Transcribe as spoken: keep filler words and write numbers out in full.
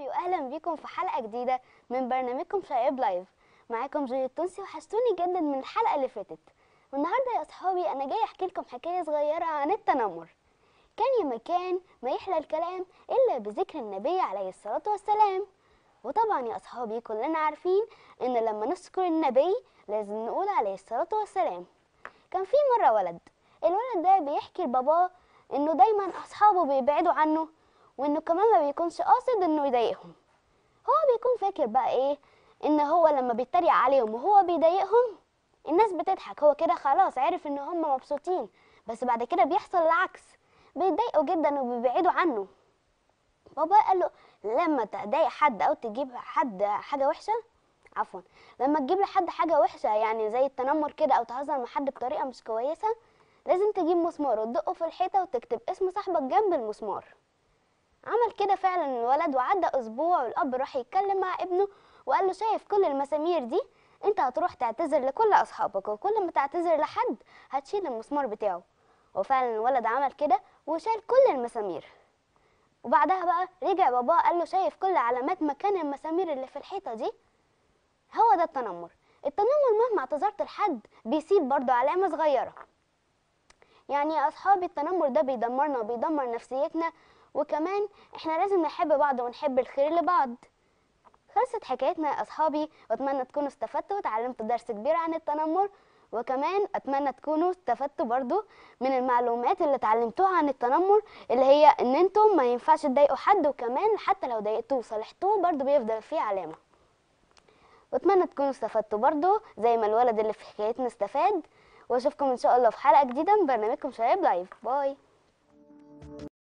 واهلا بيكم في حلقه جديده من برنامجكم شايب لايف. معاكم جوي التونسي، وحشتوني جدا من الحلقه اللي فاتت. والنهارده يا اصحابي انا جاي احكي لكم حكايه صغيره عن التنمر. كان يا مكان ما يحلى الكلام الا بذكر النبي عليه الصلاه والسلام. وطبعا يا اصحابي كلنا عارفين ان لما نذكر النبي لازم نقول عليه الصلاه والسلام. كان في مره ولد، الولد ده بيحكي لباباه انه دايما اصحابه بيبعدوا عنه، وانه كمان ما بيكونش قاصد انه يضايقهم. هو بيكون فاكر بقى ايه؟ ان هو لما بيتريق عليهم وهو بيضايقهم الناس بتضحك، هو كده خلاص عرف ان هم مبسوطين. بس بعد كده بيحصل العكس، بيتضايقوا جدا وبيبعدوا عنه. بابا قال له لما تضايق حد او تجيب حد حاجه وحشه، عفوا لما تجيب لحد حاجه وحشه يعني زي التنمر كده، او تهزر مع حد بطريقه مش كويسه، لازم تجيب مسمار وتدقه في الحيطه وتكتب اسم صاحبك جنب المسمار. عمل كده فعلا الولد، وعدى اسبوع والاب راح يتكلم مع ابنه وقال له شايف كل المسامير دي؟ انت هتروح تعتذر لكل اصحابك، وكل ما تعتذر لحد هتشيل المسمار بتاعه. وفعلا الولد عمل كده وشال كل المسامير. وبعدها بقى رجع باباه قال له شايف كل علامات مكان المسامير اللي في الحيطه دي؟ هو ده التنمر. التنمر مهما اعتذرت لحد بيسيب برضه علامه صغيره. يعني يا اصحابي التنمر ده بيدمرنا وبيدمر نفسيتنا، وكمان احنا لازم نحب بعض ونحب الخير لبعض. خلصت حكايتنا يا اصحابي، واتمنى تكونوا استفدتوا وتعلمتوا درس كبير عن التنمر. وكمان اتمنى تكونوا استفدتوا برضو من المعلومات اللي اتعلمتوها عن التنمر، اللي هي ان انتم ما ينفعش تضايقوا حد، وكمان حتى لو ضايقتوه صالحتوه برضو بيفضل فيه علامة. واتمنى تكونوا استفدتوا برضو زي ما الولد اللي في حكايتنا استفاد. واشوفكم ان شاء الله في حلقة جديدة من برنامجكم شباب لايف. باي.